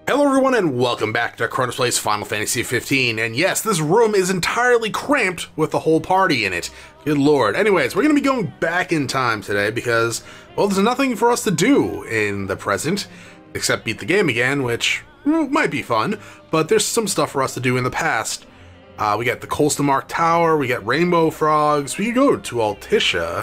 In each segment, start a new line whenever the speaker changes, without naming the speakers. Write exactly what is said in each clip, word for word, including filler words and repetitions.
Hello everyone and welcome back to Chronos Plays Final Fantasy fifteen, and yes, this room is entirely cramped with the whole party in it. Good lord. Anyways, we're going to be going back in time today because, well, there's nothing for us to do in the present, except beat the game again, which well, might be fun, but there's some stuff for us to do in the past. Uh, we got the Costlemark Tower, we got Rainbow Frogs, we can go to Altissia.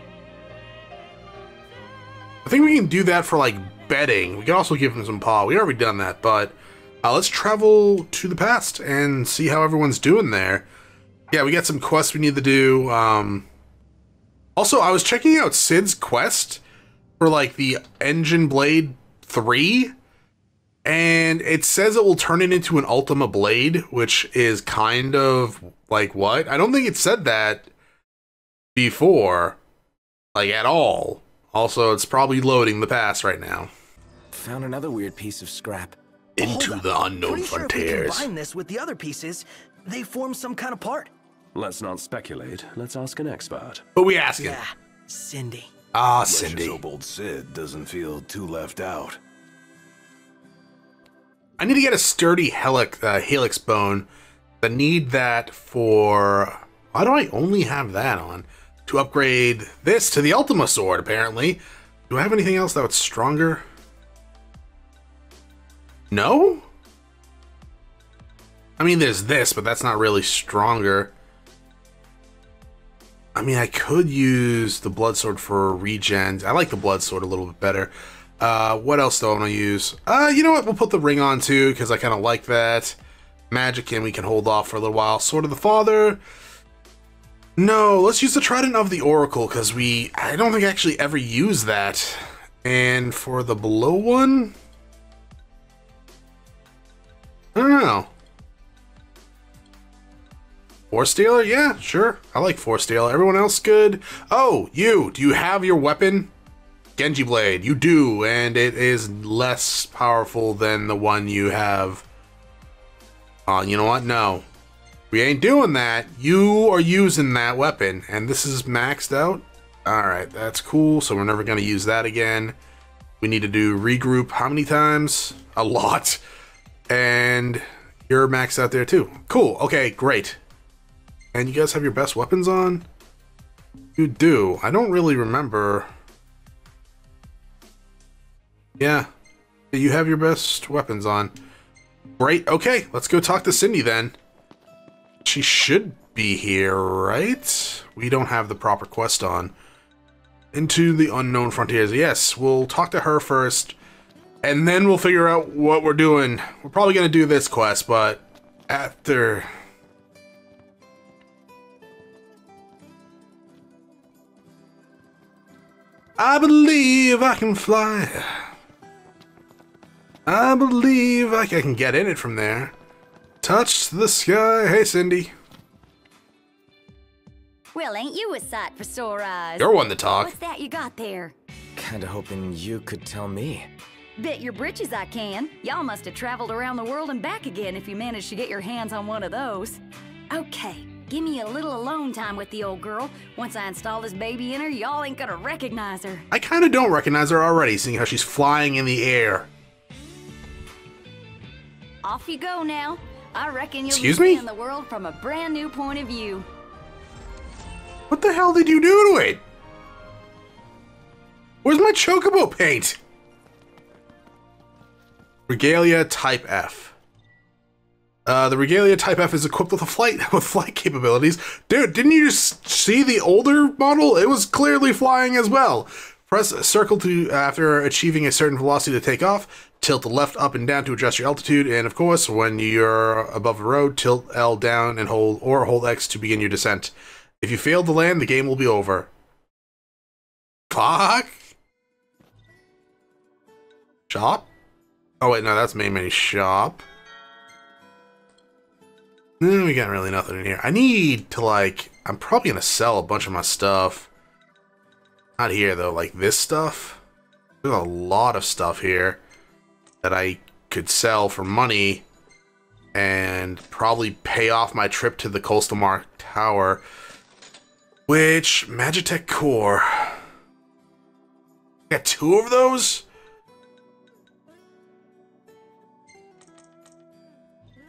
I think we can do that for, like, betting. We can also give him some paw. We already done that, but uh, let's travel to the past and see how everyone's doing there. Yeah, we got some quests we need to do. Um, also, I was checking out Cid's quest for, like, the Engine Blade three, and it says it will turn it into an Ultima Blade, which is kind of, like, what? I don't think it said that before, like, at all. Also, it's probably loading the past right now.
Found another weird piece of scrap.
Into the unknown
Pretty
frontiers.
Sure if we combine this with the other pieces, they form some kind of part.
Let's not speculate. Let's ask an expert.
But we asking.
Yeah, Cindy.
Ah,
Let's
Cindy.
just hope old Cid doesn't feel too left out.
I need to get a sturdy helix, uh, helix bone. I need that for... Why do I only have that on? To upgrade this to the Ultima Sword, apparently. Do I have anything else that's stronger? No? I mean, there's this, but that's not really stronger. I mean, I could use the Blood Sword for regen. I like the Blood Sword a little bit better. Uh, what else do I want to use? Uh, you know what? We'll put the ring on too, because I kind of like that. Magic, and we can hold off for a little while. Sword of the Father. No, let's use the Trident of the Oracle, because we... I don't think I actually ever use that. And for the below one... I don't know. Force Stealer? Yeah, sure. I like Force Stealer. Everyone else good? Oh, you! Do you have your weapon? Genji Blade. You do, and it is less powerful than the one you have. Oh, you know what? No. We ain't doing that. You are using that weapon, and this is maxed out. Alright, that's cool, so we're never going to use that again. We need to do regroup how many times? A lot. And you're maxed out there too. Cool, okay, great. And you guys have your best weapons on? You do. I don't really remember. Yeah, you have your best weapons on. Great, okay, let's go talk to Cindy then. She should be here, right? We don't have the proper quest on. Into the unknown frontiers. Yes, we'll talk to her first, and then we'll figure out what we're doing. We're probably gonna do this quest, but after... I believe I can fly. I believe I can get in it from there. Touch the sky. Hey, Cindy.
Well, ain't you a sight for sore eyes?
You're one to talk.
What's that you got there?
Kinda hoping you could tell me.
Bet your britches I can. Y'all must have traveled around the world and back again if you managed to get your hands on one of those. Okay, give me a little alone time with the old girl. Once I install this baby in her, y'all ain't gonna recognize her.
I kinda don't recognize her already, seeing how she's flying in the air.
Off you go now. I reckon you'll
Excuse
be
me?
seeing the world from a brand new point of view.
What the hell did you do to it? Where's my chocobo paint? Regalia Type F. Uh, the Regalia Type F is equipped with a flight with flight capabilities. Dude, didn't you just see the older model? It was clearly flying as well. Press circle to after achieving a certain velocity to take off. Tilt the left up and down to adjust your altitude, and of course, when you're above the road, tilt L down and hold or hold X to begin your descent. If you fail to land, the game will be over. Fuck. Shop? Oh wait, no, that's main menu shop. Mm, we got really nothing in here. I need to, like, I'm probably gonna sell a bunch of my stuff. Not here though, like this stuff. There's a lot of stuff here that I could sell for money and probably pay off my trip to the Costlemark Tower, which Magitech Core. Got two of those?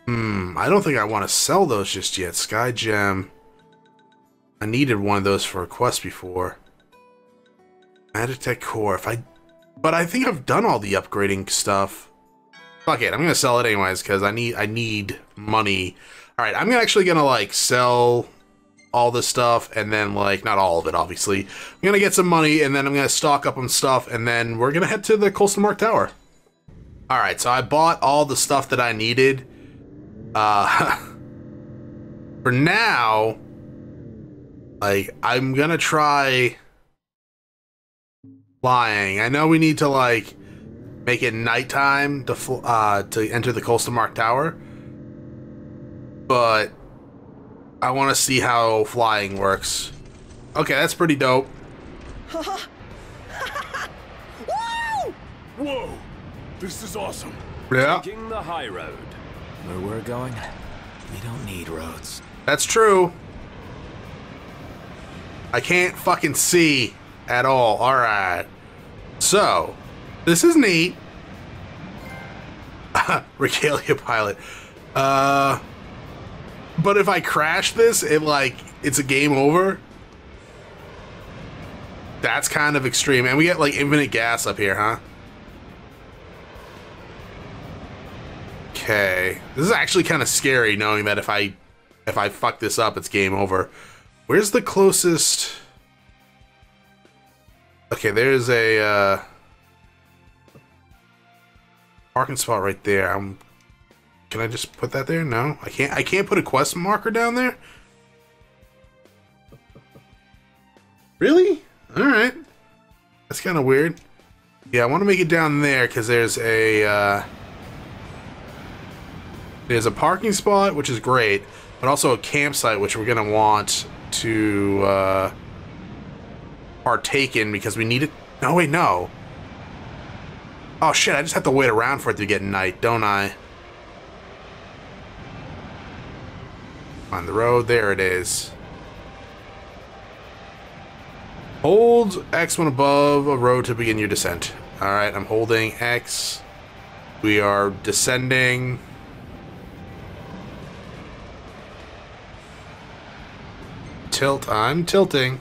Hmm, I don't think I want to sell those just yet. Sky Gem. I needed one of those for a quest before. Magic Tech Core. If I, but I think I've done all the upgrading stuff. Fuck it, I'm gonna sell it anyways because I need I need money. All right, I'm actually gonna like sell all this stuff and then like not all of it obviously. I'm gonna get some money and then I'm gonna stock up on stuff and then we're gonna head to the Costlemark Tower. All right, so I bought all the stuff that I needed. Uh, for now, like I'm gonna try flying. I know we need to like make it nighttime to fl uh to enter the Costlemark Tower, but I want to see how flying works. Okay, that's pretty dope.
Whoa!
Whoa! This is awesome.
Yeah,
Taking the high road.
Where we're going, we don't need roads.
that's true. I can't fucking see at all. All right. So, this is neat. Regalia pilot. Uh, but if I crash this, it like, it's a game over. That's kind of extreme. And we get like infinite gas up here, huh? Okay. This is actually kind of scary knowing that if I, if I fuck this up, it's game over. Where's the closest? Okay, there's a uh, parking spot right there. I'm. Can I just put that there? No, I can't. I can't put a quest marker down there. Really? All right. That's kind of weird. Yeah, I want to make it down there because there's a uh, there's a parking spot, which is great, but also a campsite, which we're gonna want to uh, partake in because we need it. No, wait, no. Oh shit! I just have to wait around for it to get night, don't I? On the road, there it is. Hold X when above a road to begin your descent. All right, I'm holding X. We are descending. Tilt. I'm tilting.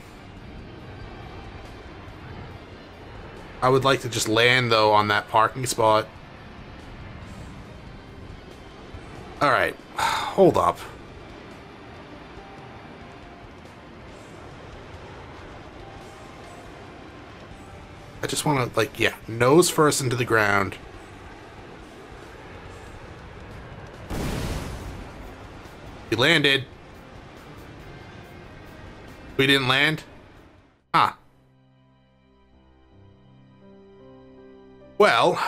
I would like to just land, though, on that parking spot. All right. Hold up. I just want to, like, yeah, nose first into the ground. We landed. We didn't land? Ah. Well,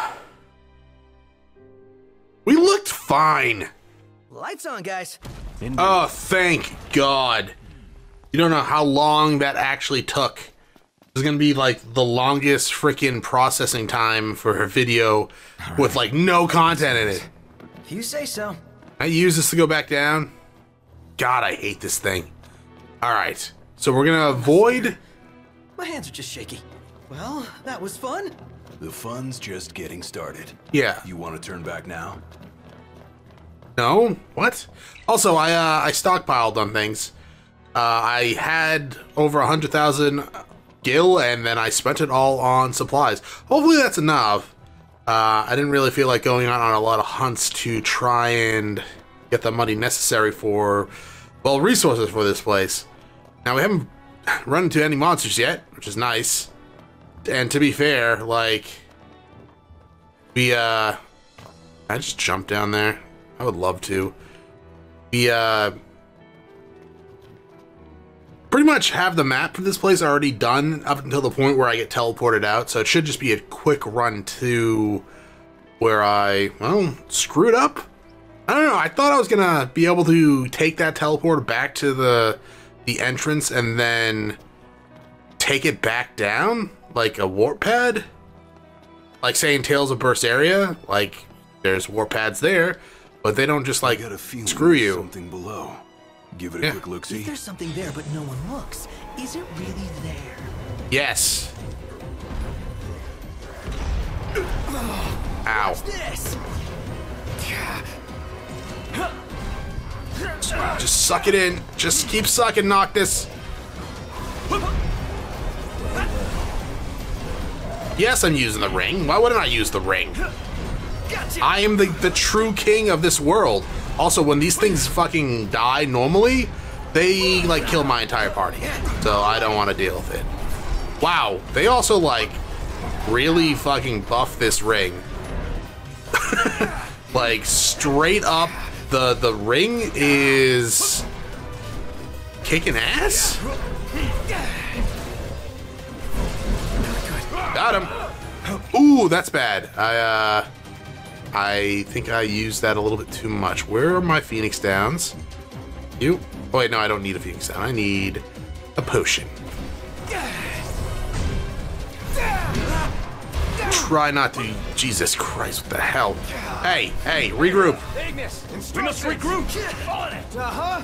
we looked fine.
Lights on, guys.
Oh, thank God. You don't know how long that actually took. This is gonna be like the longest freaking processing time for her video right. With like no content in it.
You say so.
I use this to go back down. God, I hate this thing. All right, so we're gonna avoid.
My hands are just shaky. Well, that was fun.
The fun's just getting started.
Yeah.
You want to turn back now?
No? What? Also, I uh, I stockpiled on things. Uh, I had over a hundred thousand gil, and then I spent it all on supplies. Hopefully that's enough. Uh, I didn't really feel like going on, on a lot of hunts to try and get the money necessary for, well, resources for this place. Now, we haven't run into any monsters yet, which is nice. And to be fair, like, we, uh, I just jumped down there. I would love to. We, uh, pretty much have the map for this place already done up until the point where I get teleported out. So it should just be a quick run to where I, well, screwed up. I don't know. I thought I was going to be able to take that teleporter back to the, the entrance and then take it back down. Like a warp pad? Like saying Tales of Berseria? Like, there's warp pads there, but they don't just like screw you.
Something below. Give it a
yeah.
quick look-see.
If there's something there but no one looks, is it really there?
Yes. Ow.
What's this?
Just suck it in. Just keep sucking, Noctis. Yes, I'm using the ring. Why wouldn't I use the ring? I am the, the true king of this world. Also, when these things fucking die normally, they, like, kill my entire party. So I don't want to deal with it. Wow, they also, like, really fucking buff this ring. Like, straight up, the, the ring is kicking ass? Got him. Ooh, that's bad. I, uh... I think I used that a little bit too much. Where are my Phoenix Downs? You? Oh, wait, no, I don't need a Phoenix Down. I need a potion. Try not to... Jesus Christ, what the hell? Hey, hey, regroup.
We must regroup. On it.
Uh-huh.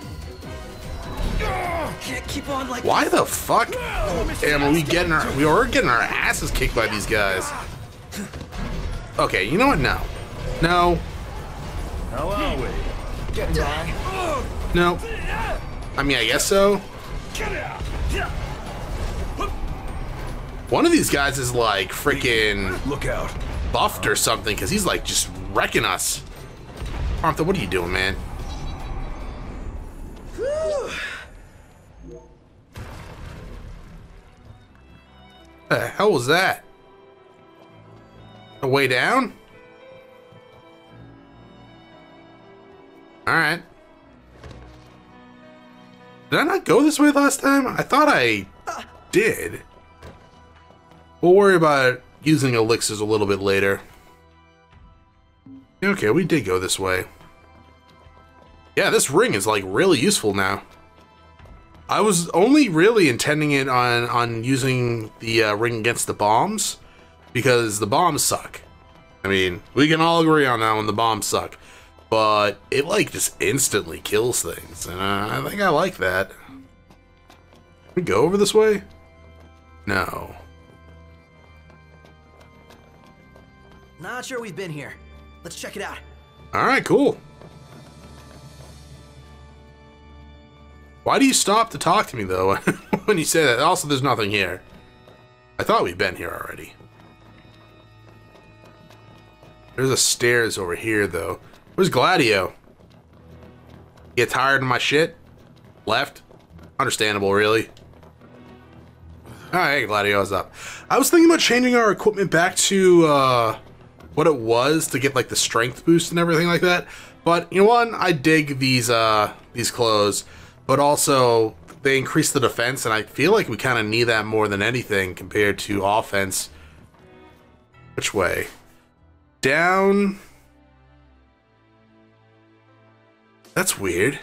Can't keep on like
Why the fuck am we getting our... We are getting our asses kicked by these guys. Okay, you know what? No. No.
How are we?
getting by.
No. I mean, I guess so. One of these guys is like freaking
Look out.
buffed or something, because he's like just wrecking us. Arthur, what are you doing, man? The hell was that? A way down? Alright. Did I not go this way last time? I thought I did. We'll worry about using elixirs a little bit later. Okay, we did go this way. Yeah, this ring is like really useful now. I was only really intending it on, on using the uh, ring against the bombs, because the bombs suck. I mean, we can all agree on that one, the bombs suck. But it like just instantly kills things, and uh, I think I like that. Can we go over this way? No.
Not sure we've been here. Let's check it out.
Alright, cool. Why do you stop to talk to me, though, when you say that? Also, there's nothing here. I thought we'd been here already. There's a stairs over here, though. Where's Gladio? Get tired of my shit? Left? Understandable, really. Alright, Gladio, what's up? I was thinking about changing our equipment back to, uh... what it was to get, like, the strength boost and everything like that. But, you know what? I dig these, uh... these clothes. But also, they increase the defense, and I feel like we kind of need that more than anything compared to offense. Which way? Down... That's weird.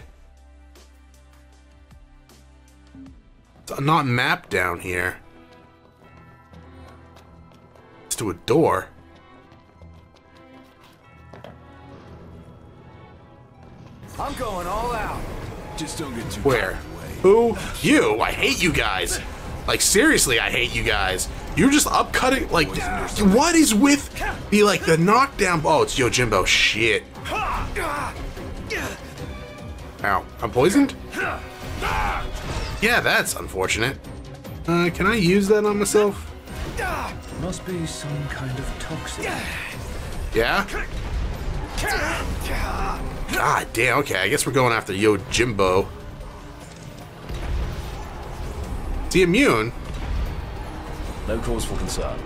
It's not mapped down here. It's to a door.
I'm going all out.
Just don't get too
Where?
carried away.
Who? You! I hate you guys! Like, seriously, I hate you guys. You're just upcutting, like, what is with the, like, the knockdown? Oh, it's Yojimbo. Shit. Ow. I'm poisoned? Yeah, that's unfortunate. Uh, can I use that on myself?
Must be some kind of toxin.
Yeah? God damn, okay, I guess we're going after Yojimbo. Is he immune?
No cause for concern.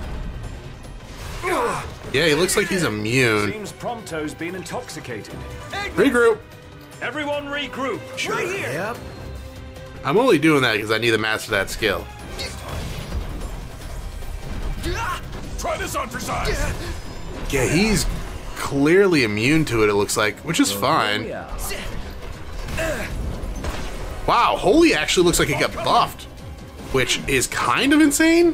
Yeah, he looks like he's immune.
Seems Prompto's been intoxicated.
Regroup.
Everyone regroup.
Right here. Yep.
I'm only doing that because I need to master that skill.
Try this on for size.
Yeah, he's clearly immune to it, it looks like, which is fine.
Yeah.
Wow, Holy actually looks like it got buffed, which is kind of insane.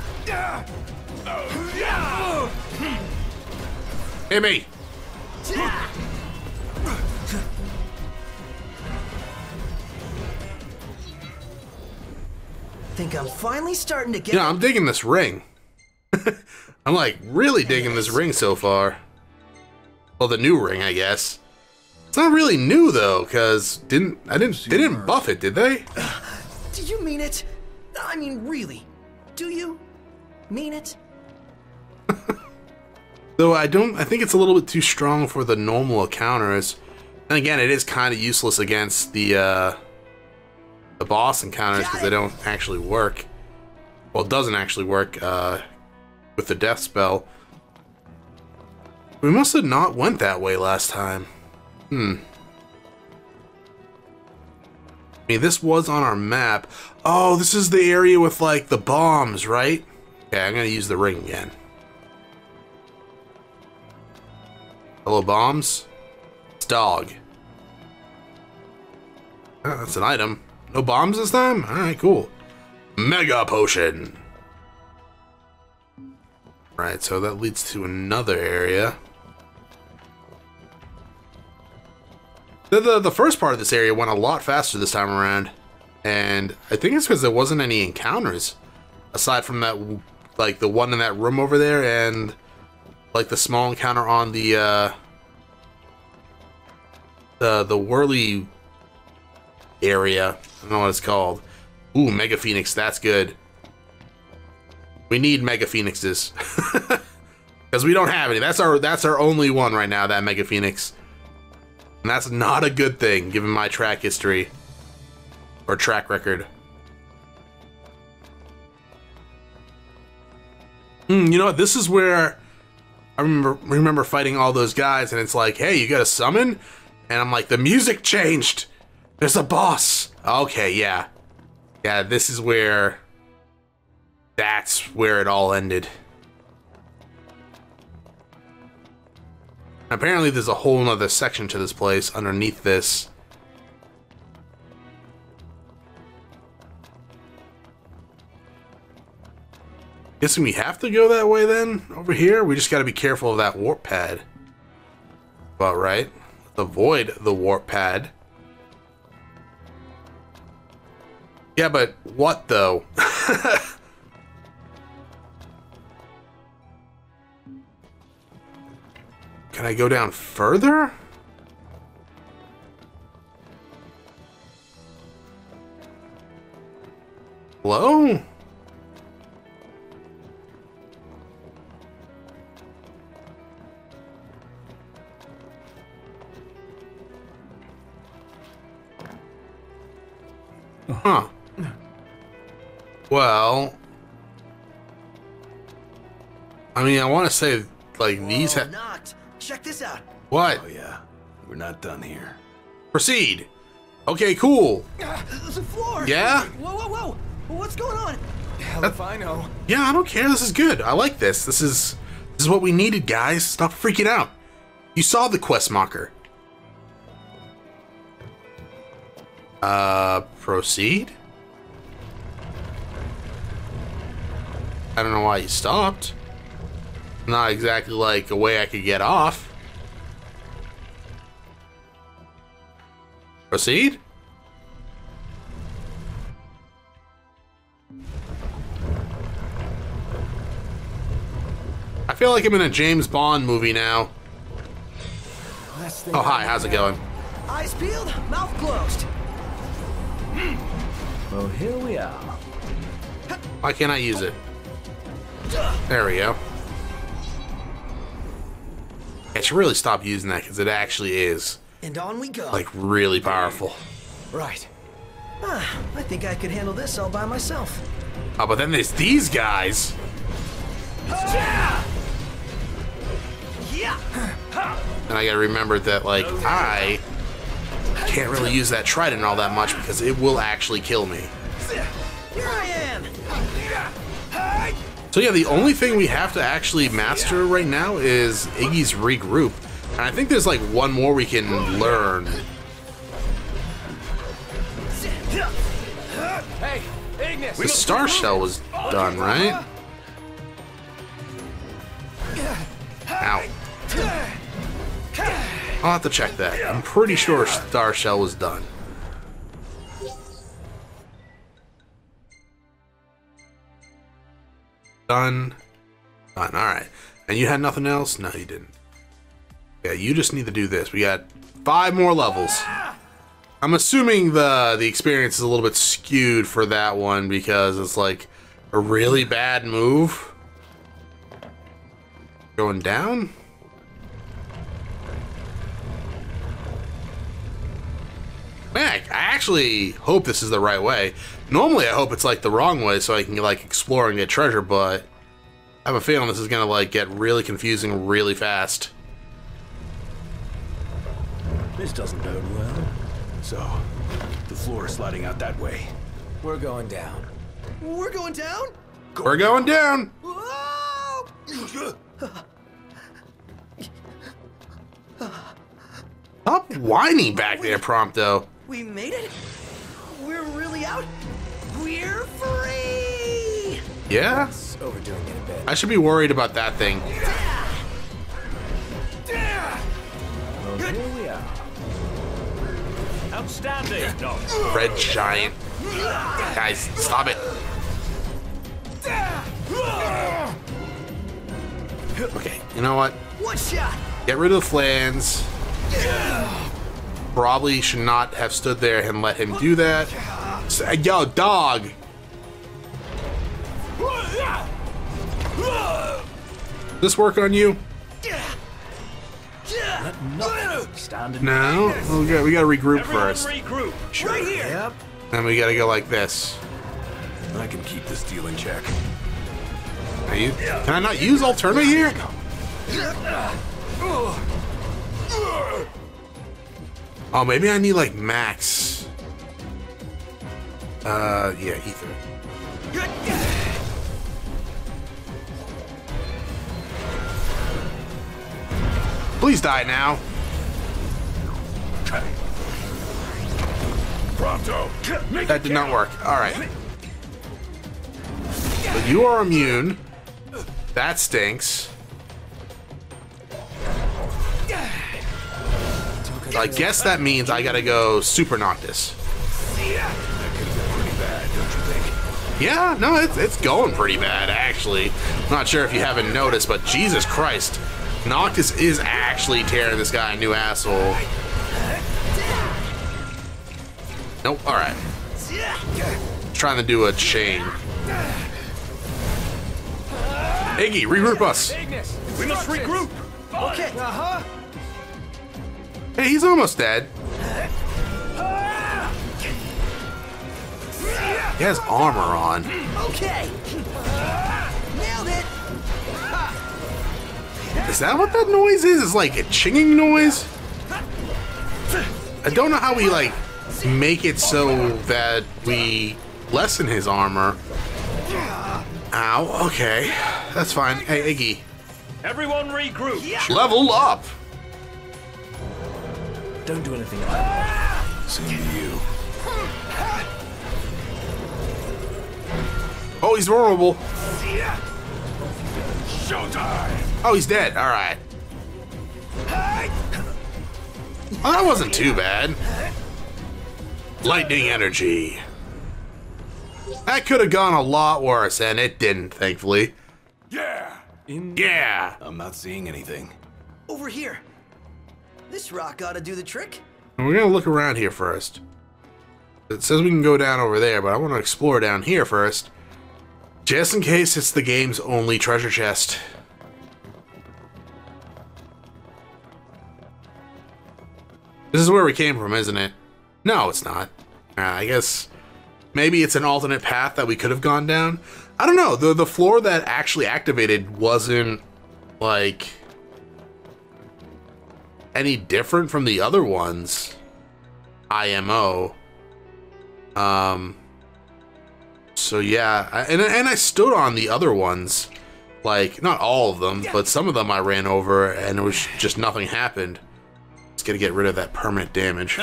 Hit me.
Think I'm finally starting to get.
Yeah, I'm digging this ring. I'm like really digging this ring so far. Well, the new ring, I guess. It's not really new though, because didn't I didn't they didn't buff it, did they?
Do you mean it? I mean, really? Do you mean it?
Though I don't, I think it's a little bit too strong for the normal encounters. And again, it is kind of useless against the uh, the boss encounters because they don't actually work. Well, it doesn't actually work uh, with the death spell. We must have not went that way last time. Hmm. I mean, this was on our map. Oh, this is the area with, like, the bombs, right? Okay, I'm gonna use the ring again. Hello, bombs? It's dog. Oh, that's an item. No bombs this time? Alright, cool. Mega potion! Right, so that leads to another area. The, the, the first part of this area went a lot faster this time around. And I think it's because there wasn't any encounters. Aside from that, like, the one in that room over there and, like, the small encounter on the, uh... The, the whirly area. I don't know what it's called. Ooh, Mega Phoenix, that's good. We need Mega Phoenixes. Because we don't have any. That's our, that's our only one right now, that Mega Phoenix. And that's not a good thing, given my track history. Or track record. Hmm, you know what? This is where I remember remember fighting all those guys, and it's like, hey, you got a summon? And I'm like, the music changed! There's a boss! Okay, yeah. Yeah, this is where... That's where it all ended. Apparently there's a whole nother section to this place underneath this. Guessing we have to go that way then? Over here? We just gotta be careful of that warp pad. About right. Avoid the warp pad. Yeah, but what though? Can I go down further? Hello? Huh. Well, I mean, I want to say, like,
Whoa,
these ha-
Noct, check this out.
What?
Oh yeah, we're not done here.
Proceed. Okay, cool.
Uh, the floor.
Yeah?
Whoa, whoa, whoa. What's going on?
Hell if I know.
Yeah, I don't care. This is good. I like this. This is this is what we needed, guys. Stop freaking out. You saw the quest marker. Uh, proceed? I don't know why you stopped. Not exactly like a way I could get off. Proceed? I feel like I'm in a James Bond movie now. Oh, hi, how's it going?
Eyes peeled, mouth closed.
Well, here we are.
Why can't I use it? There we go. I should really stop using that because it actually is,
And on we go.
like, really powerful.
Right.
Ah, I think I could handle this all by myself.
Oh, but then there's these guys.
Yeah.
And I gotta remember that, like, I can't really use that trident all that much because it will actually kill me.
Here I am.
So yeah, the only thing we have to actually master right now is Iggy's regroup. And I think there's like one more we can learn.
Hey, Ignis!
The star shell was done, right? Ow. I'll have to check that. I'm pretty sure star shell was done. Done. Done. Alright. And you had nothing else? No, you didn't. Yeah, you just need to do this. We got five more levels. I'm assuming the the experience is a little bit skewed for that one because it's like a really bad move. Going down? Man, I actually hope this is the right way. Normally I hope it's like the wrong way so I can like explore and get treasure, but I have a feeling this is gonna like get really confusing really fast.
This doesn't bode well. So, the floor is sliding out that way.
We're going down.
We're going down?
We're going down!
Whoa!
Stop whining back there, Prompto.
We made it? We're really out? We're free!
Yeah?
It's overdoing it a bit.
I should be worried about that thing.
Well, here we are.
Outstanding, Doc.
Red giant. Guys, stop it. Okay, you know what?
One shot!
Get rid of the flans. Probably should not have stood there and let him do that. So, yo, dog! Does this work on you?
Stand
No? We gotta, we gotta regroup
Everyone
first.
regroup.
Sure.
Right here!
Yep.
Then we gotta go like this.
I can keep this deal in check.
Are you, can I not use Alterna here? Oh, maybe I need like max. Uh, yeah, ether. Please die now.
Pronto.
That did not work. All right. But you are immune. That stinks. So I guess that means I gotta go Super Noctis. Yeah, no, it's, it's going pretty bad, actually. I'm not sure if you haven't noticed, but Jesus Christ. Noctis is actually tearing this guy a new asshole. Nope, alright. Trying to do a chain. Iggy, regroup us.
We must regroup.
Okay.
Uh-huh.
Hey, he's almost dead. He has armor on.
Okay. Nailed it.
Is that what that noise is? It's like a chinging noise? I don't know how we like make it so that we lessen his armor. Ow, okay. That's fine. Hey, Iggy.
Everyone regroup.
Level up!
Don't do anything like that.
Same to you.
Oh, he's vulnerable.
Showtime.
Oh, he's dead. Alright. Oh, that wasn't too bad. Lightning energy. That could have gone a lot worse, and it didn't, thankfully.
Yeah.
Yeah!
I'm not seeing anything.
Over here. This rock ought to do the trick.
We're gonna look around here first. It says we can go down over there, but I want to explore down here first. Just in case it's the game's only treasure chest. This is where we came from, isn't it? No, it's not. Uh, I guess maybe it's an alternate path that we could have gone down. I don't know. The, the floor that actually activated wasn't, like, any different from the other ones. I M O. Um... So yeah, I, and, and I stood on the other ones, like, not all of them, but some of them I ran over and it was just nothing happened. Just gotta get rid of that permanent damage.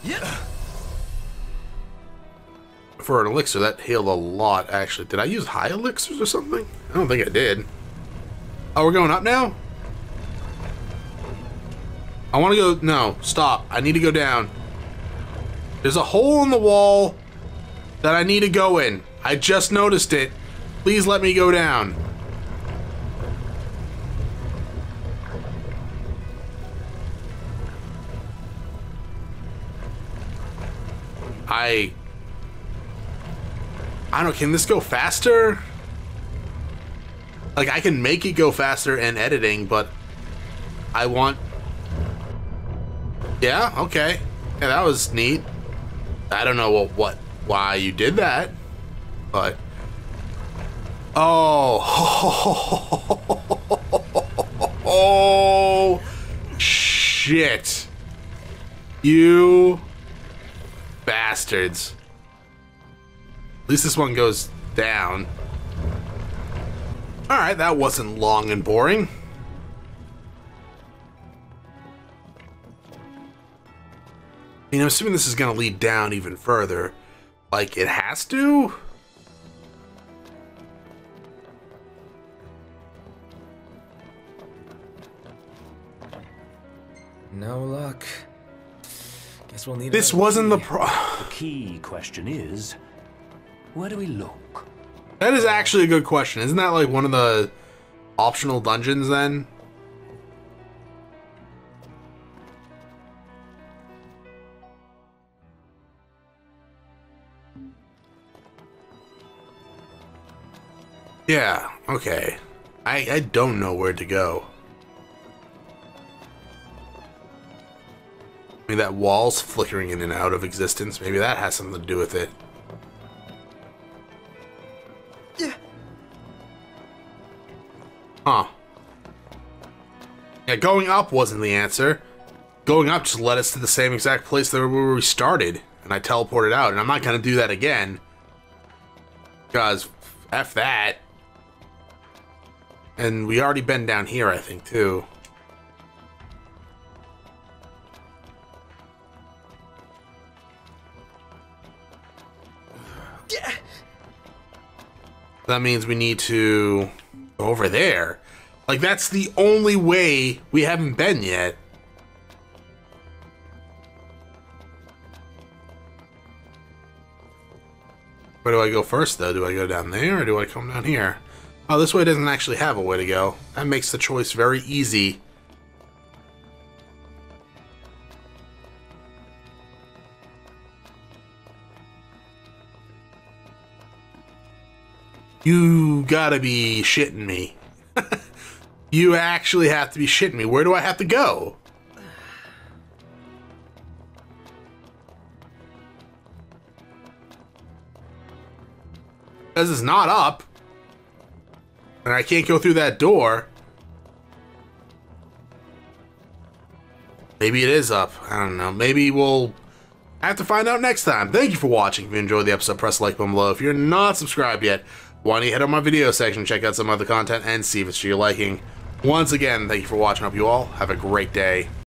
For an elixir, that healed a lot, actually. Did I use high elixirs or something? I don't think I did. Oh, we're going up now? I wanna go, no, stop. I need to go down. There's a hole in the wall that I need to go in. I just noticed it. Please let me go down. I... I don't know, can this go faster? Like, I can make it go faster in editing, but I want... Yeah, okay. Yeah, that was neat. I don't know what, what why you did that, but... Oh. Oh. Shit. You bastards. At least this one goes down. Alright, that wasn't long and boring. I mean, I'm assuming this is going to lead down even further. Like, it has to?
No luck. Guess we'll need.
This wasn't the pro-
The key question is, where do we look?
That is actually a good question. Isn't that like one of the optional dungeons then? Yeah, okay. I, I don't know where to go. I mean, that wall's flickering in and out of existence. Maybe that has something to do with it.
Yeah.
Huh. Yeah, going up wasn't the answer. Going up just led us to the same exact place that where we started, and I teleported out, and I'm not gonna do that again. Because, F that. And we already been down here, I think, too.
Yeah.
That means we need to go over there. Like, that's the only way we haven't been yet. Where do I go first, though? Do I go down there, or do I come down here? Oh, this way doesn't actually have a way to go. That makes the choice very easy. You gotta be shitting me. You actually have to be shitting me. Where do I have to go? Because it's not up. And I can't go through that door. Maybe it is up. I don't know. Maybe we'll have to find out next time. Thank you for watching. If you enjoyed the episode, press the like button below. If you're not subscribed yet, why don't you head on my video section, check out some other content, and see if it's to your liking. Once again, thank you for watching. I hope you all have a great day.